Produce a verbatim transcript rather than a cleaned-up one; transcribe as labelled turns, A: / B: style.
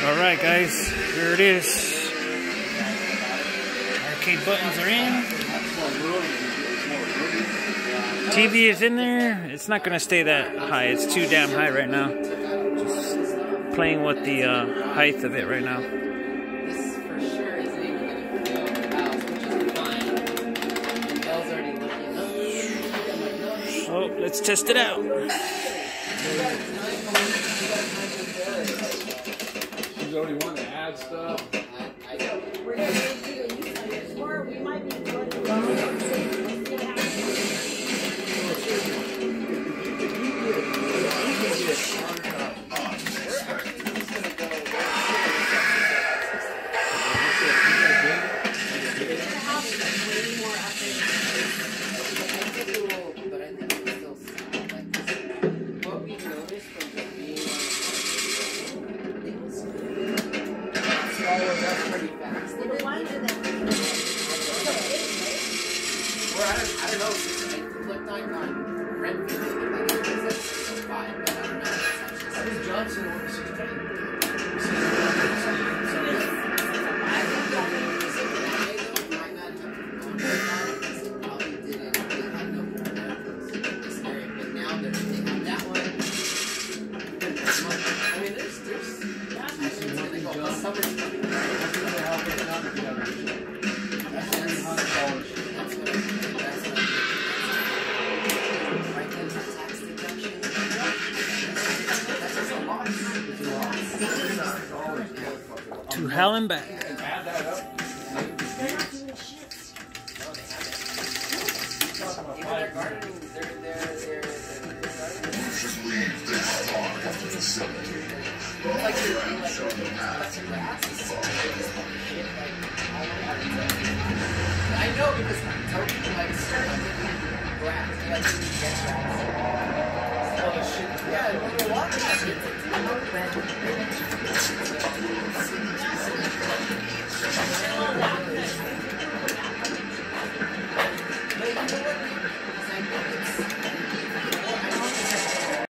A: Alright guys, here it is. Arcade buttons are in. T V is in there. It's not going to stay that high. It's too damn high right now. Just playing with the uh, height of it right now. So let's test it out.
B: She's already wanting to add stuff.
C: We're going to do it, or we might be doing it.
D: I don't know, I looked on on rent like it's so fine, but I don't know. I think Johnson wants to stay. I think that might not have probably didn't they had no this area, but now they have that one. I mean there's there's it's gonna go summer's coming.
A: To hell and back.
D: I know because I'm telling you like grass, like grass. Oh shit! Yeah, when you're walking.